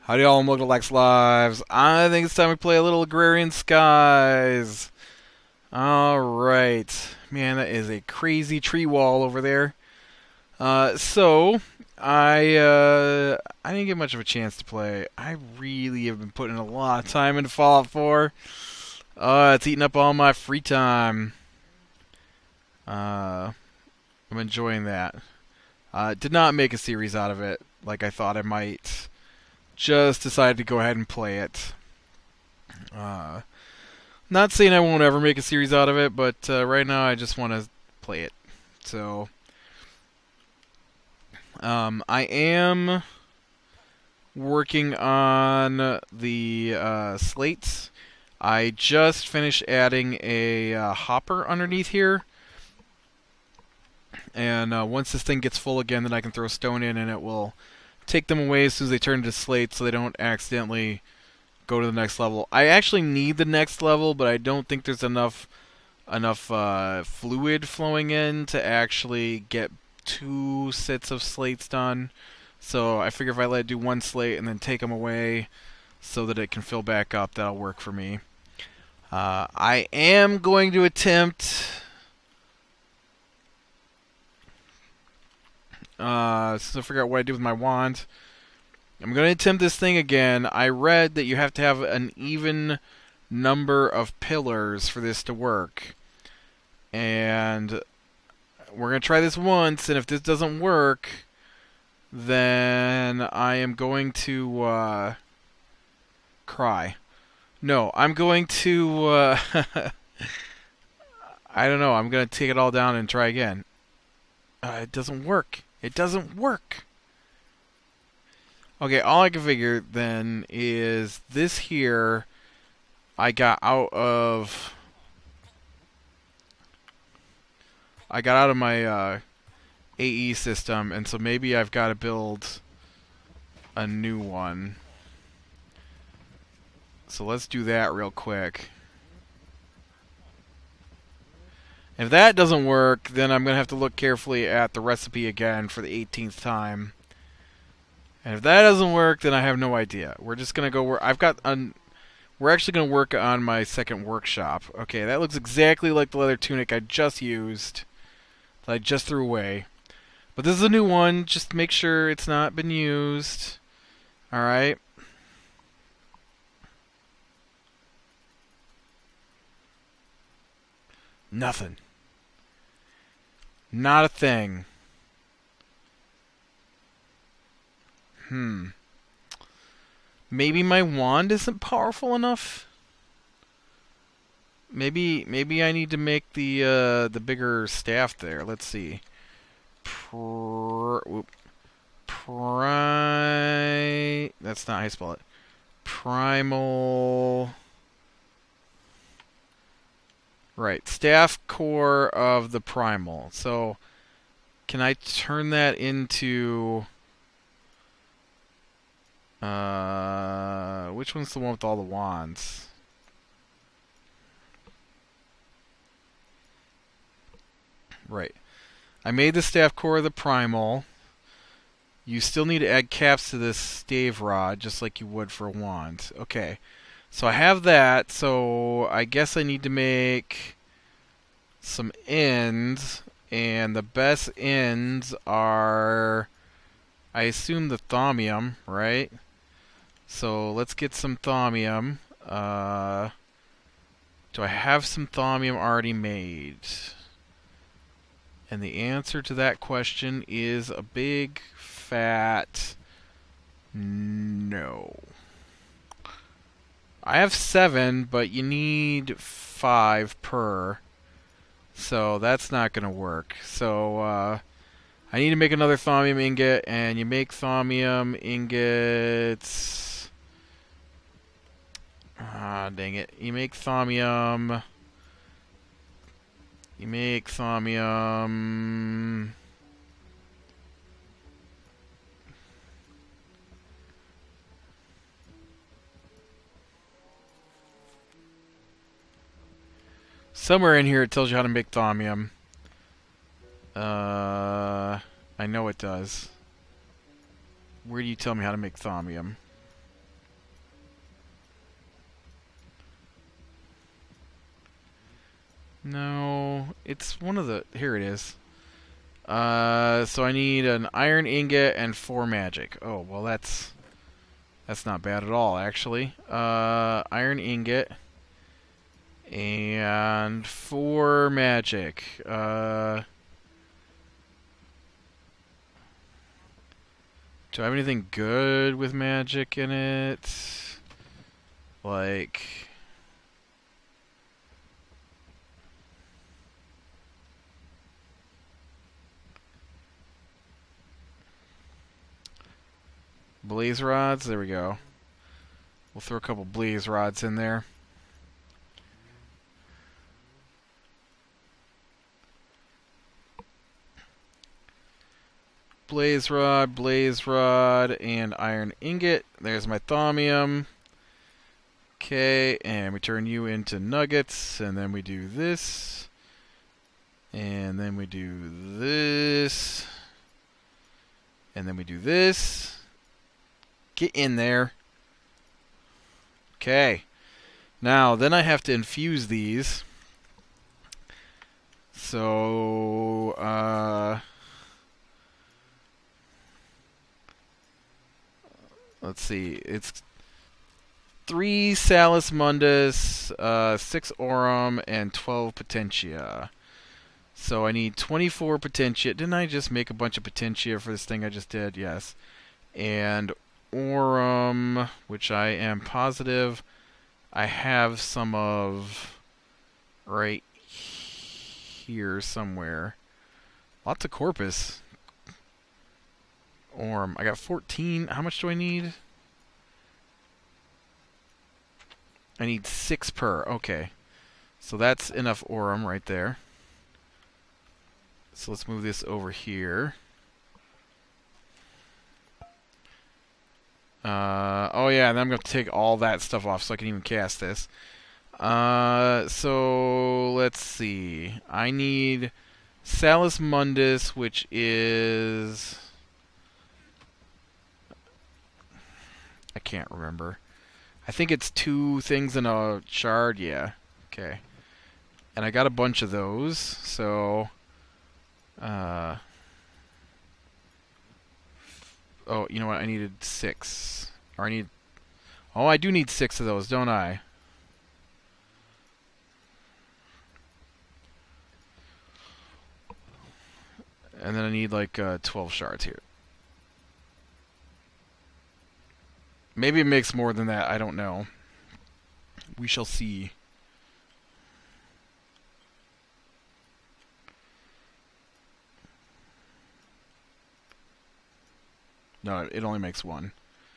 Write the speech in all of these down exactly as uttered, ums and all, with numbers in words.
Howdy y'all, and welcome to Lex Lives. I think it's time we play a little Agrarian Skies. Alright. Man, that is a crazy tree wall over there. Uh, so, I, uh, I didn't get much of a chance to play. I really have been putting a lot of time into Fallout four. Uh, it's eating up all my free time. Uh, I'm enjoying that. Uh, did not make a series out of it, like I thought I might. Just decided to go ahead and play it. Uh, not saying I won't ever make a series out of it, but uh, right now I just want to play it. So, um, I am working on the uh, slates. I just finished adding a uh, hopper underneath here. And uh, once this thing gets full again, then I can throw stone in and it will take them away as soon as they turn into slates so they don't accidentally go to the next level. I actually need the next level, but I don't think there's enough enough uh, fluid flowing in to actually get two sets of slates done. So I figure if I let it do one slate and then take them away so that it can fill back up, that'll work for me. Uh, I am going to attempt... Uh, since I figure out what I do with my wand, I'm going to attempt this thing again. I read that you have to have an even number of pillars for this to work. And we're going to try this once, and if this doesn't work, then I am going to uh, cry. No, I'm going to... Uh, I don't know. I'm going to take it all down and try again. Uh, it doesn't work. It doesn't work. Okay, all I can figure then is this here I got out of I got out of my uh, A E system, and so maybe I've got to build a new one. So let's do that real quick. If that doesn't work, then I'm going to have to look carefully at the recipe again for the eighteenth time. And if that doesn't work, then I have no idea. We're just going to go where I've got un we're actually going to work on my second workshop. Okay, that looks exactly like the leather tunic I just used, that I just threw away. But this is a new one. Just make sure it's not been used. All right. Nothing. Not a thing. Hmm. Maybe my wand isn't powerful enough? Maybe maybe I need to make the uh, the bigger staff there. Let's see. Pr whoop. Pri That's not how you spell it. Primal. Right, staff core of the primal. So, can I turn that into... Uh, which one's the one with all the wands? Right. I made the staff core of the primal. You still need to add caps to this stave rod, just like you would for a wand. Okay. So I have that, so I guess I need to make some ends, and the best ends are, I assume, the thaumium, right? So let's get some thaumium. Uh, do I have some thaumium already made? And the answer to that question is a big, fat no. I have seven, but you need five per. So that's not going to work. So uh, I need to make another thaumium ingot, and you make thaumium ingots. Ah, dang it. You make thaumium. You make thaumium. Somewhere in here it tells you how to make thaumium. Uh, I know it does. Where do you tell me how to make thaumium? No, it's one of the... Here it is. Uh, so I need an iron ingot and four magic. Oh, well that's... That's not bad at all, actually. Uh, iron ingot and four magic. Uh... Do I have anything good with magic in it? Like... Blaze rods? There we go. We'll throw a couple blaze rods in there. Blaze rod, blaze rod, and iron ingot. There's my thaumium. Okay, and we turn you into nuggets, and then we do this. And then we do this. And then we do this. Get in there. Okay. Now, then I have to infuse these. So, uh... let's see. It's three Salus Mundus, uh, six Aurum, and twelve Potentia. So I need twenty-four Potentia. Didn't I just make a bunch of Potentia for this thing I just did? Yes. And Aurum, which I am positive I have some of right here somewhere. Lots of Corpus. Aurum. I got fourteen. How much do I need? I need six per. Okay. So that's enough Aurum right there. So let's move this over here. Uh, oh yeah, and then I'm going to take all that stuff off so I can even cast this. Uh, so let's see. I need Salus Mundus, which is... I can't remember. I think it's two things in a shard. Yeah. Okay. And I got a bunch of those, so... Uh... Oh, you know what? I needed six. Or I need... Oh, I do need six of those, don't I? And then I need like uh, twelve shards here. Maybe it makes more than that. I don't know. We shall see. No, it only makes one.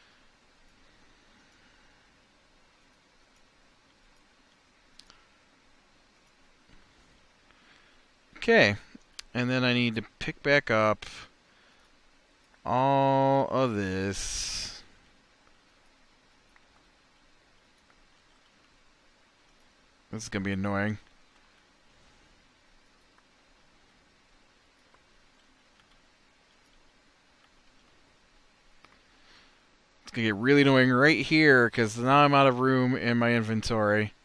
Okay. And then I need to pick back up all of this. This is going to be annoying. It's going to get really annoying right here because now I'm out of room in my inventory.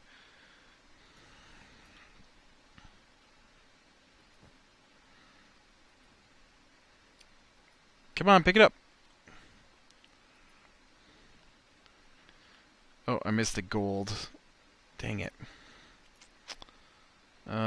Come on, pick it up. Oh, I missed the gold. Dang it. Uh,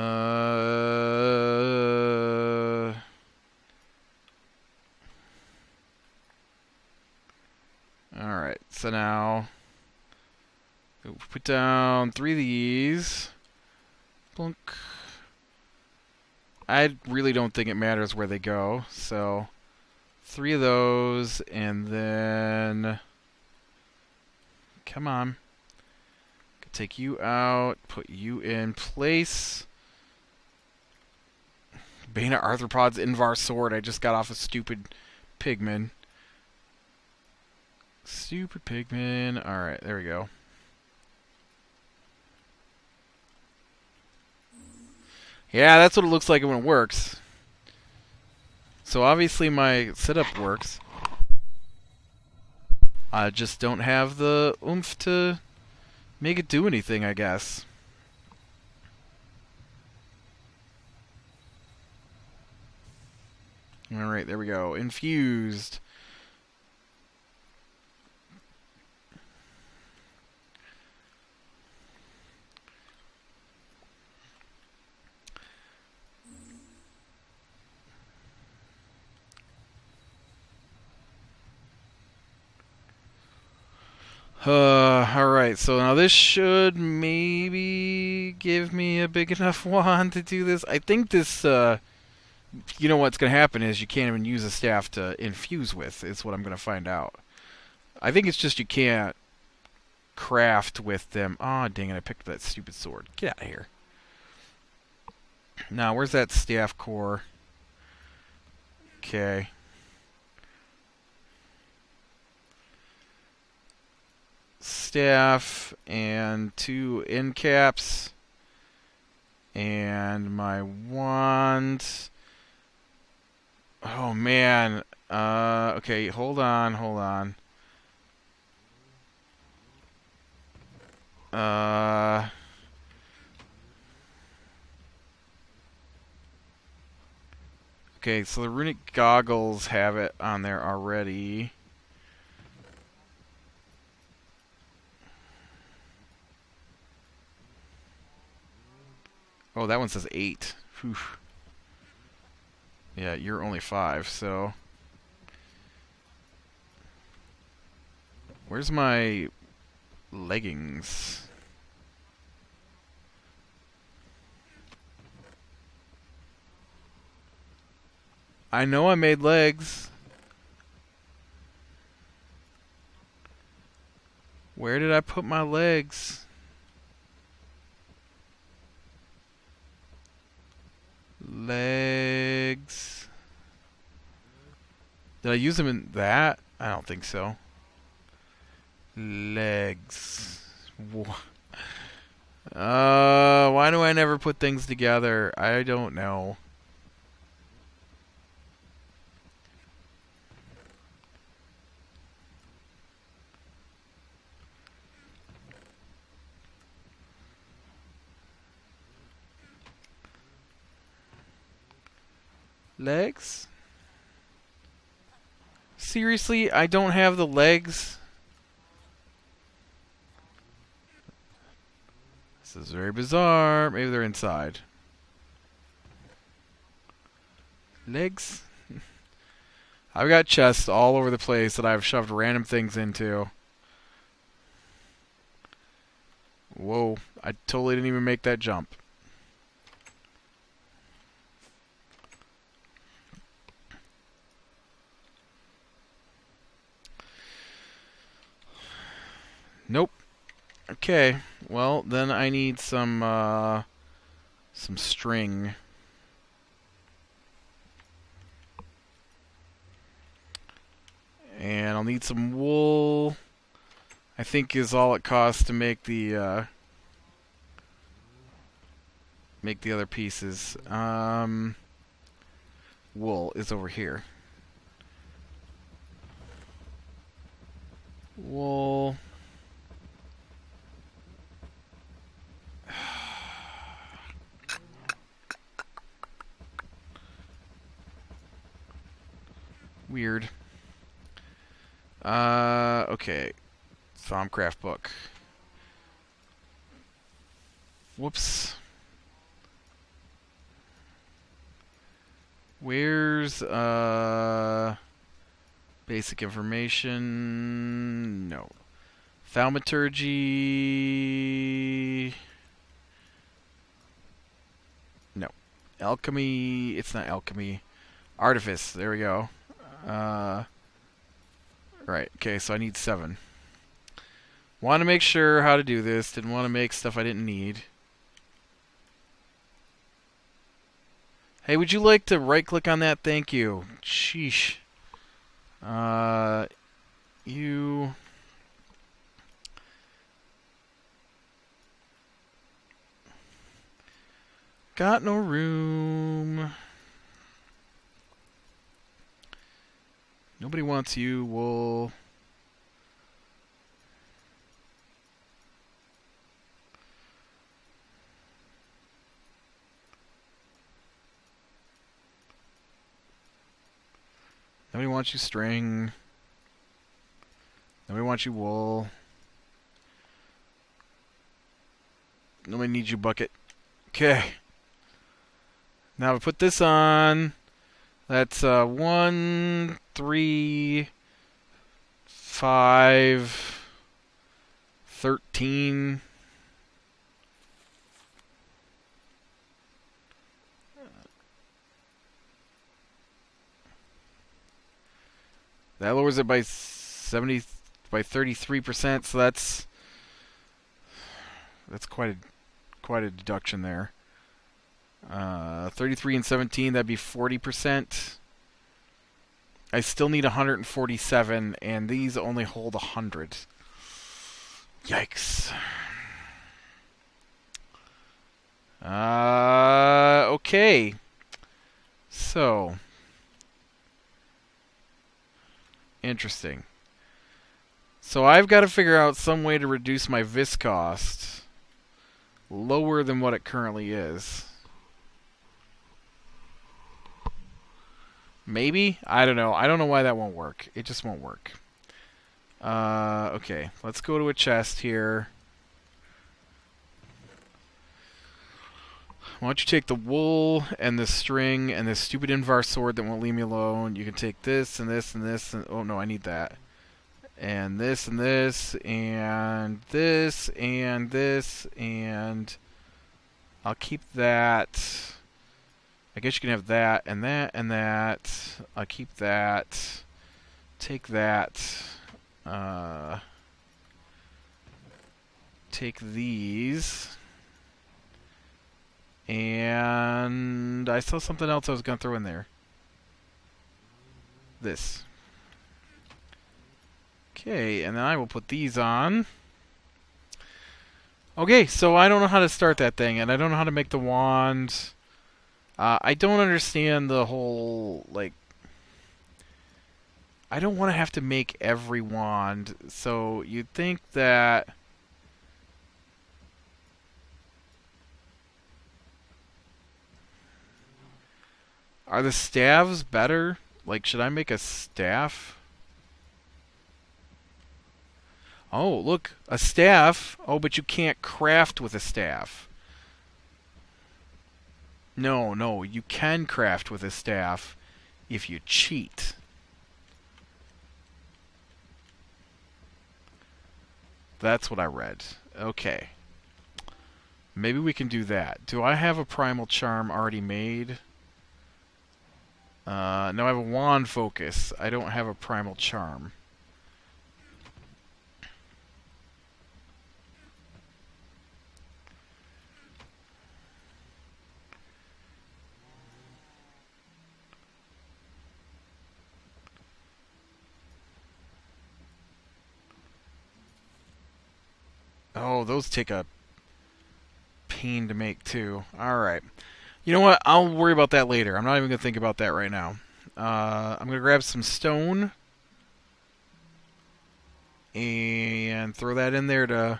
Alright, so now put down three of these. Plunk. I really don't think it matters where they go, so three of those, and then come on. Take you out, put you in place. Bane of Arthropods Invar Sword. I just got off a stupid Pigman. Stupid Pigman. Alright, there we go. Yeah, that's what it looks like when it works. So obviously my setup works. I just don't have the oomph to make it do anything, I guess. Alright, there we go. Infused. Uh, alright, so now this should maybe give me a big enough wand to do this. I think this, uh, you know what's going to happen is you can't even use a staff to infuse with, is what I'm going to find out. I think it's just you can't craft with them. Aw, oh, dang it, I picked up that stupid sword. Get out of here. Now, where's that staff core? Okay. Staff and two end caps and my wand. Oh man. Uh, okay, hold on, hold on. Uh, okay, so the runic goggles have it on there already. Oh, that one says eight. Whew. Yeah, you're only five, so... Where's my leggings? I know I made legs. Where did I put my legs? Legs. Did I use them in that? I don't think so. Legs. Uh, why do I never put things together? I don't know. Legs? Seriously, I don't have the legs? This is very bizarre. Maybe they're inside. Legs? I've got chests all over the place that I've shoved random things into. Whoa, I totally didn't even make that jump. Nope. Okay, well, then I need some, uh, some string. And I'll need some wool. I think is all it costs to make the, uh, make the other pieces. Um, wool is over here. Wool. Weird. Uh, okay. Thaumcraft book. Whoops. Where's, uh... basic information? No. Thaumaturgy... No. Alchemy... It's not alchemy. Artifice. There we go. Uh... Right, okay, so I need seven. Want to make sure how to do this. Didn't want to make stuff I didn't need. Hey, would you like to right-click on that? Thank you. Sheesh. Uh, you... Got no room. Nobody wants you. Wool. Nobody wants you string. Nobody wants you wool. Nobody needs you bucket. Okay. Now we put this on. That's uh, one, three, five, thirteen. That lowers it by seventy, by thirty-three percent. So that's that's quite a quite a deduction there. Uh, thirty-three and seventeen, that'd be forty percent. I still need one hundred forty-seven, and these only hold one hundred. Yikes. Uh, okay. So, interesting. So I've got to figure out some way to reduce my vis cost lower than what it currently is. Maybe? I don't know. I don't know why that won't work. It just won't work. Uh, okay, let's go to a chest here. Why don't you take the wool and the string and this stupid Invar sword that won't leave me alone. You can take this and this and this and... Oh, no, I need that. And this and this and this and this and... I'll keep that. I guess you can have that and that and that. I'll keep that. Take that. Uh, take these. And I saw something else I was going to throw in there. This. Okay, and then I will put these on. Okay, so I don't know how to start that thing, and I don't know how to make the wand. Uh, I don't understand the whole, like... I don't want to have to make every wand, so you'd think that... Are the staves better? Like, should I make a staff? Oh, look, a staff. Oh, but you can't craft with a staff. No, no, you can craft with a staff if you cheat. That's what I read. Okay. Maybe we can do that. Do I have a primal charm already made? Uh, no, I have a wand focus. I don't have a primal charm. Oh, those take a pain to make too. Alright. You know what? I'll worry about that later. I'm not even going to think about that right now. Uh, I'm going to grab some stone and throw that in there to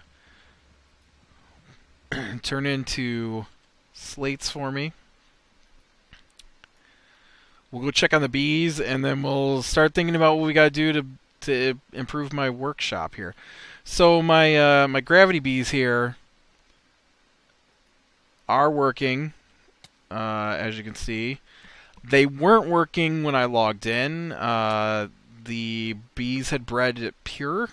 turn into slates for me. We'll go check on the bees, and then we'll start thinking about what we got to do to to improve my workshop here. So my uh, my gravity bees here are working. Uh, as you can see, they weren't working when I logged in. Uh, the bees had bred pure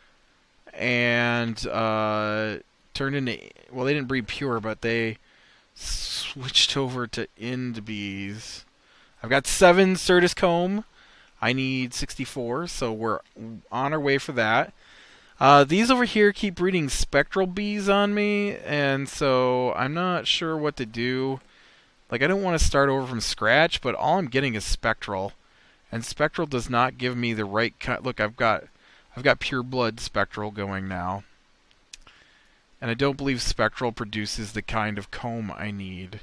and uh, turned into, well, they didn't breed pure, but they switched over to ind bees. I've got seven Certus comb. I need sixty-four, so we're on our way for that. Uh, these over here keep breeding spectral bees on me, and so I'm not sure what to do. Like, I don't want to start over from scratch, but all I'm getting is spectral, and spectral does not give me the right kind. Look, I've got, I've got pure blood spectral going now, and I don't believe spectral produces the kind of comb I need.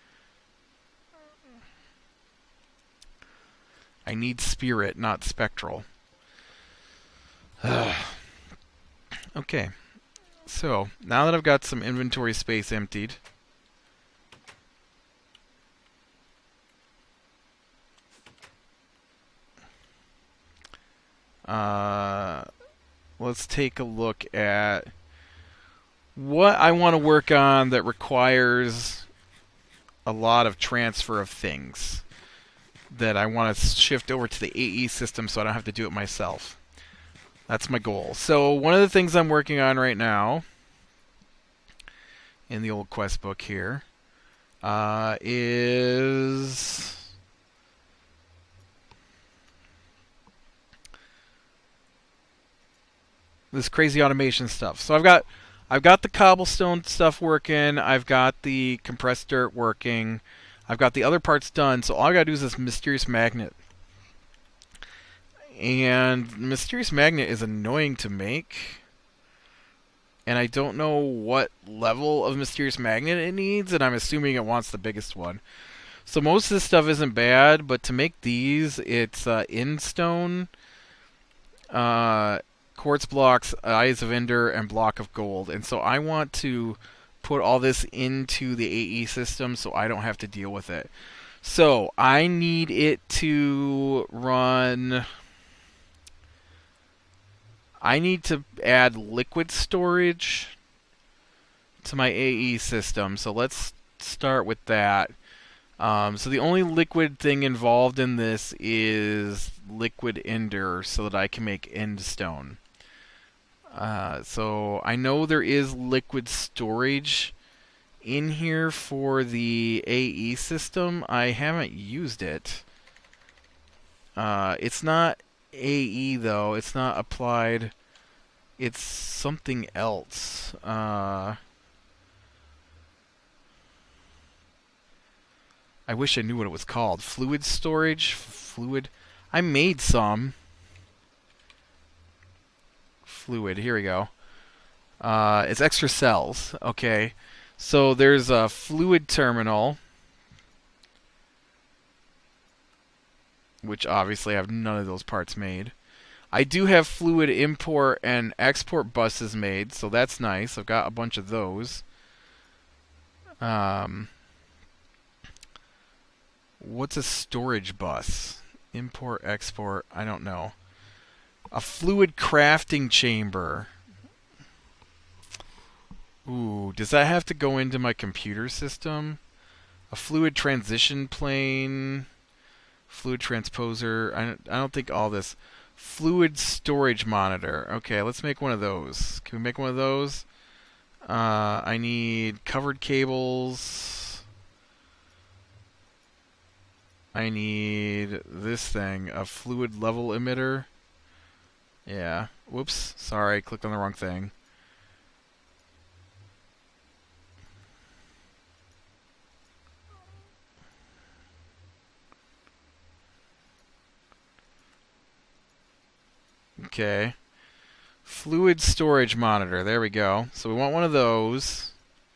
I need spirit, not spectral. Okay, so now that I've got some inventory space emptied. uh, let's take a look at what I want to work on that requires a lot of transfer of things that I want to shift over to the A E system so I don't have to do it myself. That's my goal. So one of the things I'm working on right now in the old quest book here uh, is this crazy automation stuff. So I've got I've got the cobblestone stuff working. I've got the compressed dirt working. I've got the other parts done. So all I gotta do is this mysterious magnet. And mysterious magnet is annoying to make. And I don't know what level of mysterious magnet it needs, and I'm assuming it wants the biggest one. So most of this stuff isn't bad, but to make these, it's uh, Endstone, uh, quartz blocks, Eyes of Ender, and block of gold. And so I want to put all this into the A E system so I don't have to deal with it. So I need it to run... I need to add liquid storage to my A E system. So let's start with that. Um, so the only liquid thing involved in this is liquid ender so that I can make endstone. Uh, so I know there is liquid storage in here for the A E system. I haven't used it. Uh, it's not A E though. It's not applied. It's something else. Uh, I wish I knew what it was called. Fluid storage? Fluid? I made some. Fluid. Here we go. Uh, it's extra cells. Okay. So there's a fluid terminal, which obviously I have none of those parts made. I do have fluid import and export buses made, so that's nice. I've got a bunch of those. Um, what's a storage bus? Import, export, I don't know. A fluid crafting chamber. Ooh, does that have to go into my computer system? A fluid transition plane. Fluid transposer. I don't, I don't think all this. Fluid storage monitor. Okay, let's make one of those. Can we make one of those? Uh, I need covered cables. I need this thing, a fluid level emitter. Yeah. Whoops. Sorry, I clicked on the wrong thing. Okay. Fluid storage monitor. There we go. So we want one of those.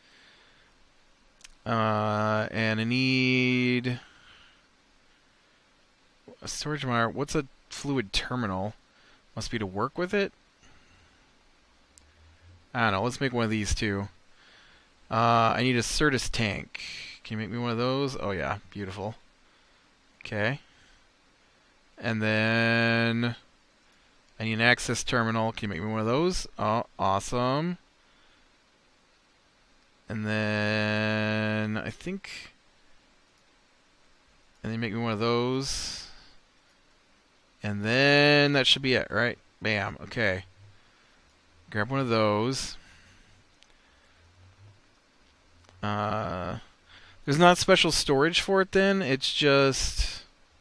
Uh, and I need a storage monitor. What's a fluid terminal? Must be to work with it? I don't know. Let's make one of these too. Uh, I need a Certus tank. Can you make me one of those? Oh yeah. Beautiful. Okay. And then I need an access terminal. Can you make me one of those? Oh, awesome. And then I think, and then make me one of those. And then that should be it, right? Bam. Okay. Grab one of those. Uh, there's not special storage for it then. It's just...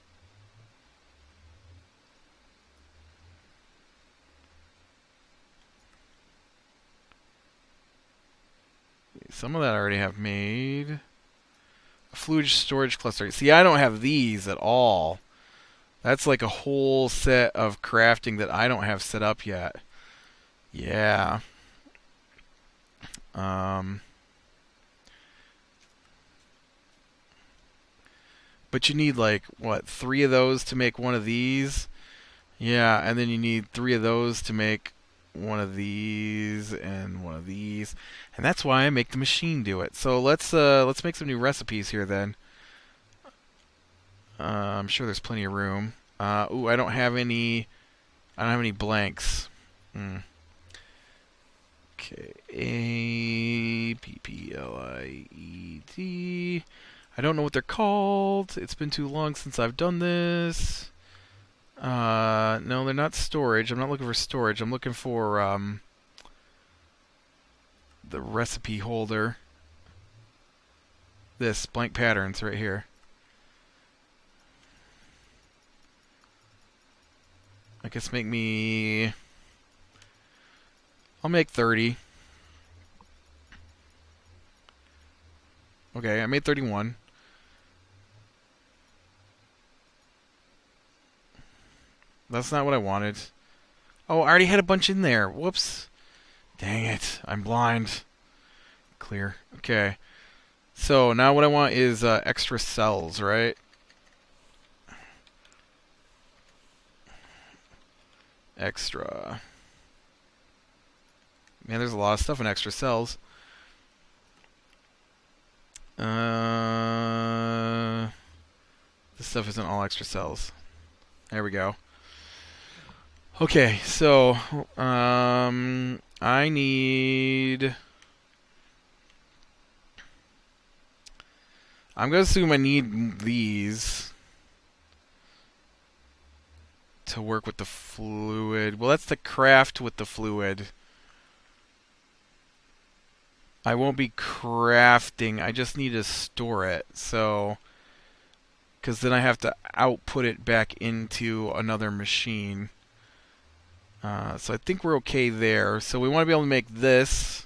Some of that I already have made. A fluid storage cluster. See, I don't have these at all. That's like a whole set of crafting that I don't have set up yet. Yeah. Um, but you need like, what, three of those to make one of these? Yeah, and then you need three of those to make one of these and one of these. And that's why I make the machine do it. So let's uh, let's make some new recipes here then. Uh, I'm sure there's plenty of room. Uh, ooh, I don't have any I don't have any blanks. Hmm. Okay, A P P L I E D. I don't know what they're called. It's been too long since I've done this. Uh, no, they're not storage. I'm not looking for storage. I'm looking for um, the recipe holder. This, blank patterns, right here. I guess make me... I'll make thirty. Okay, I made thirty-one. That's not what I wanted. Oh, I already had a bunch in there. Whoops. Dang it. I'm blind. Clear. Okay. So now what I want is uh, extra cells, right? Extra. Man, there's a lot of stuff in extra cells. Uh, this stuff isn't all extra cells. There we go. Okay, so um, I need... I'm going to assume I need these to work with the fluid. Well, that's the craft with the fluid. I won't be crafting. I just need to store it. So, because then I have to output it back into another machine. Uh, so I think we're okay there. So we want to be able to make this.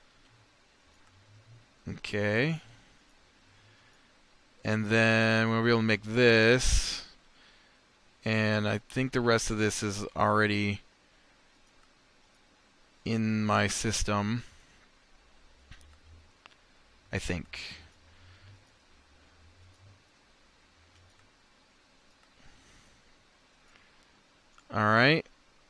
Okay. And then we'll be able to make this. And I think the rest of this is already in my system. I think. Alright.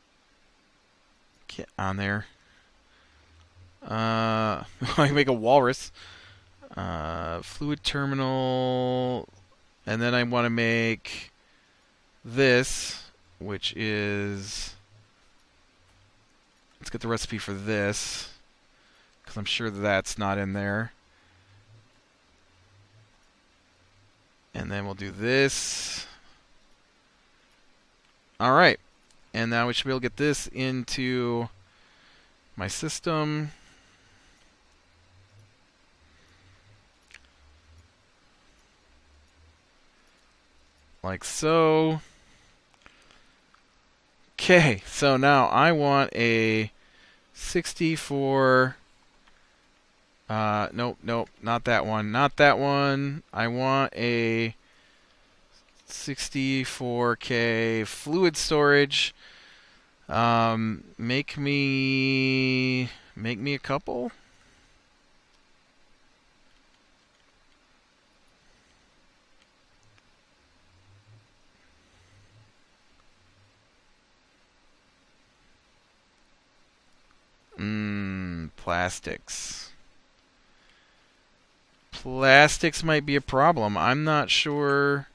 Get on there. Uh, I can make a walrus. Uh, fluid terminal. And then I want to make this, which is... Let's get the recipe for this, because I'm sure that's not in there. And then we'll do this. Alright. And now we should be able to get this into my system. Like so. Okay, so now I want a sixty-four... Uh, nope, nope, not that one. Not that one. I want a sixty-four K fluid storage. Um, make me make me a couple. Mmm, plastics. Plastics might be a problem. I'm not sure.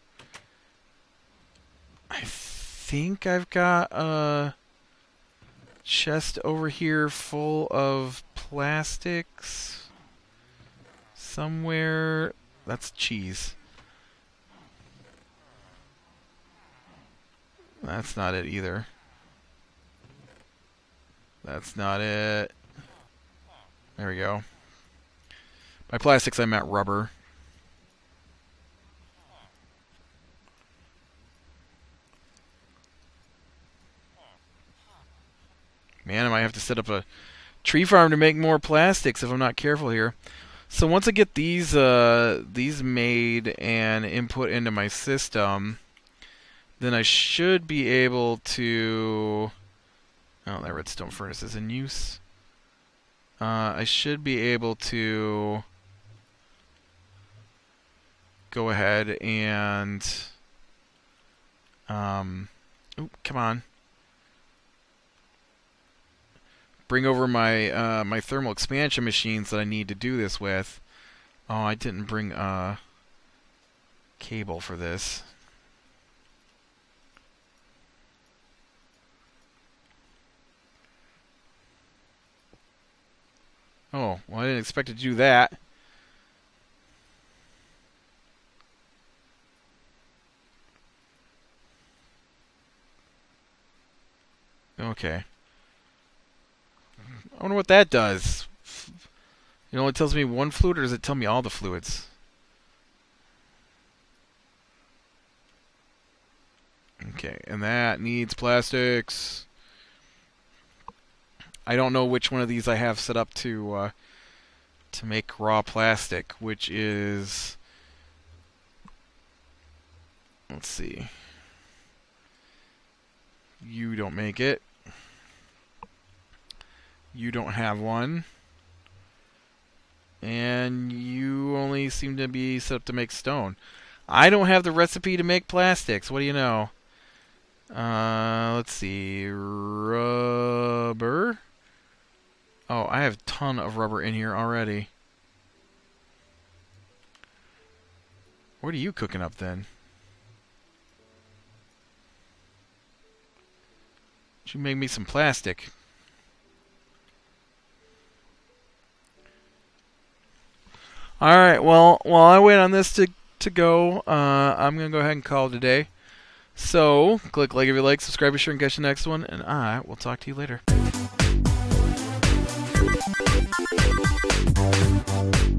I think I've got a chest over here full of plastics somewhere. That's cheese. That's not it either. That's not it. There we go. By plastics, I meant rubber. Man, I might have to set up a tree farm to make more plastics if I'm not careful here. So once I get these uh, these made and input into my system, then I should be able to... Oh, that redstone furnace is in use. Uh, I should be able to go ahead and... Um, oh, come on. Bring over my uh, my thermal expansion machines that I need to do this with. Oh, I didn't bring a cable for this. Oh, well, I didn't expect it to do that. Okay. I wonder what that does. It only tells me one fluid, or does it tell me all the fluids? Okay, and that needs plastics. I don't know which one of these I have set up to uh, to make raw plastic, which is... Let's see. You don't make it. You don't have one. And you only seem to be set up to make stone. I don't have the recipe to make plastics. What do you know? Uh, let's see. Rubber. Oh, I have a ton of rubber in here already. What are you cooking up then? You make me some plastic. Alright, well, while I wait on this to, to go, uh, I'm going to go ahead and call it a day. So, click like if you like, subscribe, be sure and catch the next one, and I will talk to you later.